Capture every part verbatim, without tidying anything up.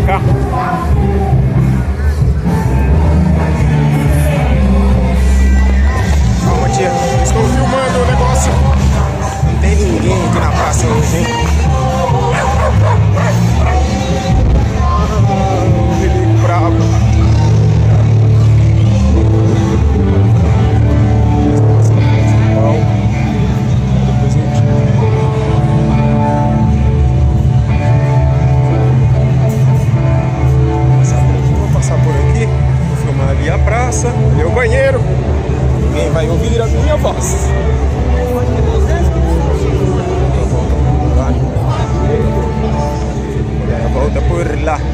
cá. Calma, tia. Estou filmando o negócio. Não tem ninguém aqui na praça hoje, hein? Ah, Milico bravo. Ali a praça, ali é o banheiro. Ninguém vai ouvir a minha voz. A volta por lá.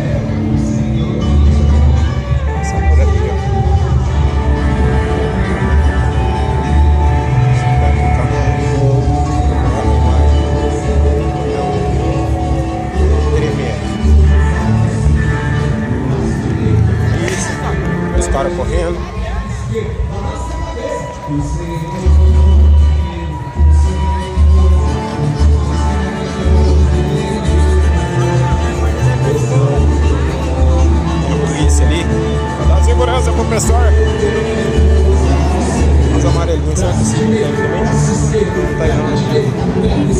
Passa por aqui, ó. Os caras correndo. Polícia ali. Pra dar segurança pro pessoal. Os amarelinhos, será que sim? Tem também? Não tá aí não.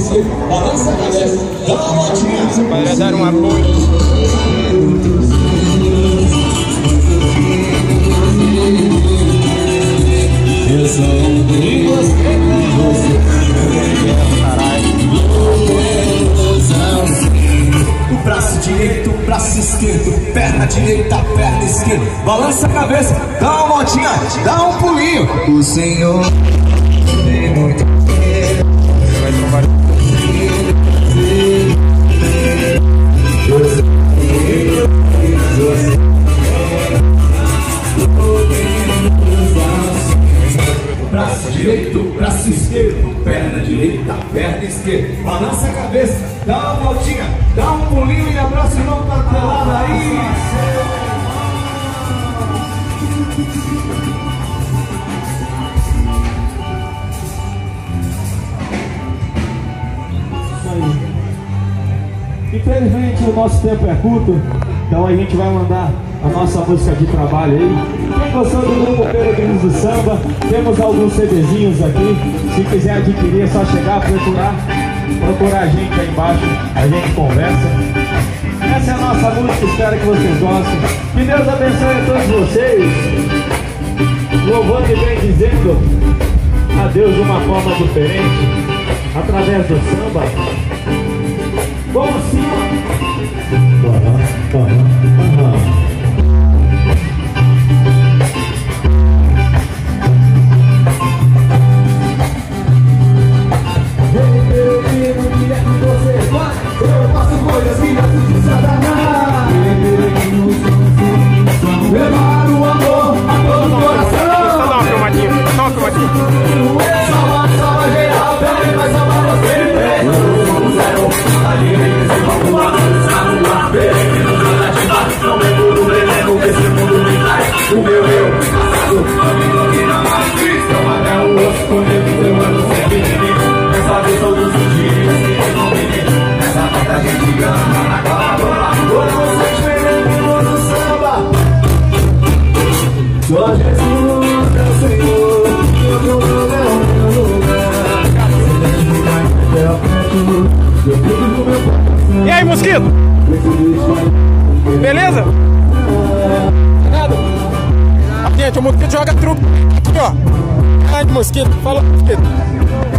Você vai dar um apoio. Eu sou um de você, o braço direito, o braço esquerdo, perna direita, perna esquerda. Balança a cabeça, dá uma voltinha, dá um pulinho. O Senhor tem muito poder. Vai tomar. Braço direito, braço esquerdo, perna direita, perna esquerda. Balança a cabeça, dá uma voltinha, dá um pulinho e abraça o irmão pra pelada aí. Infelizmente o nosso tempo é curto, então a gente vai mandar a nossa música de trabalho aí. Quem gostou do grupo Peregrinos do Samba, temos alguns CDzinhos aqui. Se quiser adquirir é só chegar, procurar, procurar a gente aí embaixo, a gente conversa. Essa é a nossa música, espero que vocês gostem. Que Deus abençoe a todos vocês. Louvando e bem dizendo a Deus de uma forma diferente, através do samba. Vamos assim, ó. Uhum, uhum, uhum. Eu faço coisas filhas de Satanás. Levar o amor a todo o coração. Dá uma filmadinha, dá uma filmadinha. Salva, salva geral, peraí, vai salvar você. Somos zero, a livre, se vamos lá, está no ar. Peregrinos da nativa, não é puro veneno, esse mundo me traz. O meu eu, passado, amigo que não mais cristão. Até o osso, comigo, eu ando sempre inimigo. Essa vez todos os dias, se não me a gente ama na calabora. Vamos experimentar no samba. Só Jesus é o Senhor. Eu tô no meu lugar. E aí, mosquito? Beleza? Nada. Gente, o mosquito joga truque. Aqui, ó. Ai, mosquito. Falou, mosquito.